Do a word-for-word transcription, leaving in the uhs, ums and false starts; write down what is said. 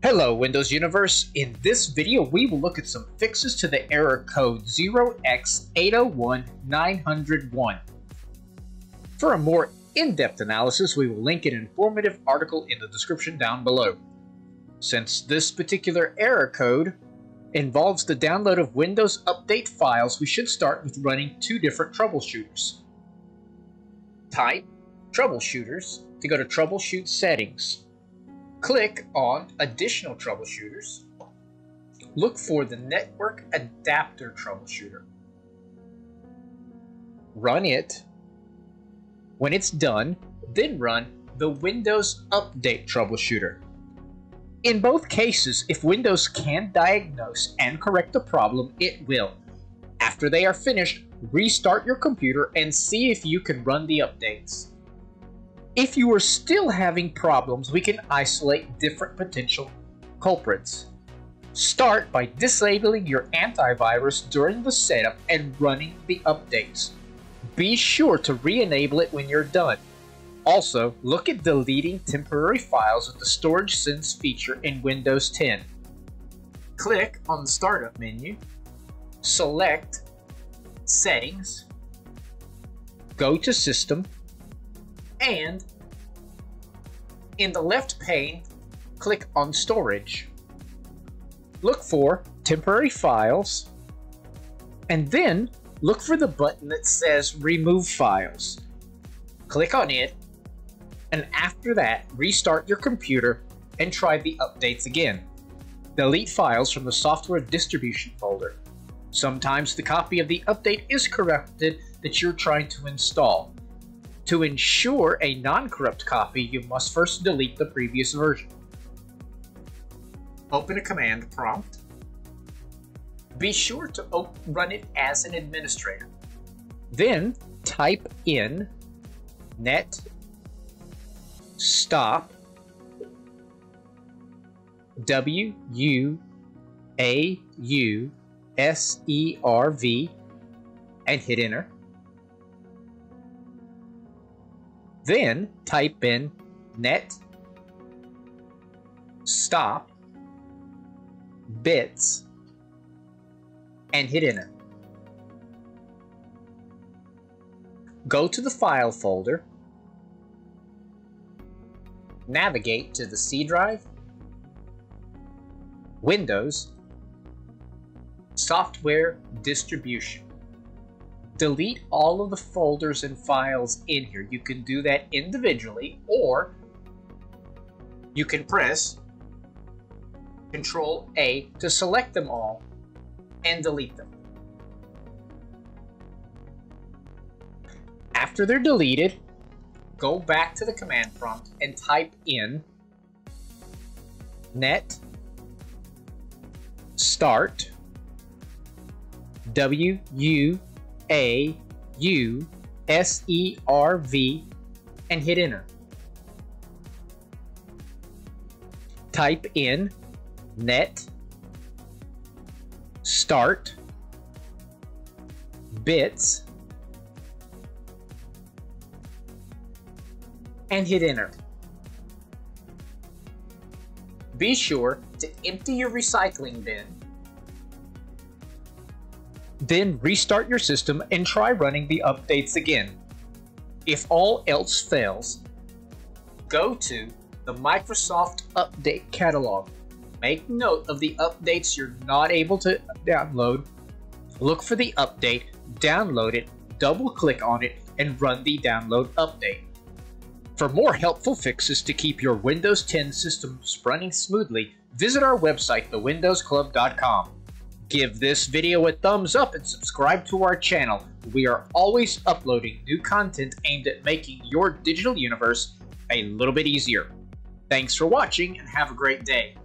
Hello Windows Universe, in this video we will look at some fixes to the error code zero x eight zero one nine zero zero one. For a more in-depth analysis, we will link an informative article in the description down below. Since this particular error code involves the download of Windows Update files, we should start with running two different troubleshooters. Type Troubleshooters to go to Troubleshoot Settings. Click on Additional Troubleshooters. Look for the Network Adapter Troubleshooter. Run it. When it's done, then run the Windows Update Troubleshooter. In both cases, if Windows can diagnose and correct the problem, it will. After they are finished, restart your computer and see if you can run the updates. If you are still having problems, we can isolate different potential culprits. Start by disabling your antivirus during the setup and running the updates. Be sure to re-enable it when you're done. Also, look at deleting temporary files with the Storage Sense feature in Windows ten. Click on the Startup menu, select Settings, go to System, and in the left pane, click on Storage. Look for Temporary Files, and then look for the button that says Remove Files. Click on it, and after that, restart your computer and try the updates again. Delete files from the Software Distribution folder. Sometimes the copy of the update is corrupted that you're trying to install. To ensure a non-corrupt copy, you must first delete the previous version. Open a command prompt. Be sure to run it as an administrator. Then type in net stop W U A U S E R V and hit enter. Then type in net stop bits and hit enter. Go to the file folder, navigate to the C drive, Windows, Software Distribution. Delete all of the folders and files in here. You can do that individually, or you can press control A to select them all and delete them. After they're deleted, go back to the command prompt and type in net start W U A U S E R V and hit enter. Type in net start bits and hit enter. Be sure to empty your recycling bin. Then restart your system and try running the updates again. If all else fails, go to the Microsoft Update Catalog. Make note of the updates you're not able to download. Look for the update, download it, double-click on it, and run the download update. For more helpful fixes to keep your Windows ten systems running smoothly, visit our website, the windows club dot com. Give this video a thumbs up and subscribe to our channel. We are always uploading new content aimed at making your digital universe a little bit easier. Thanks for watching and have a great day.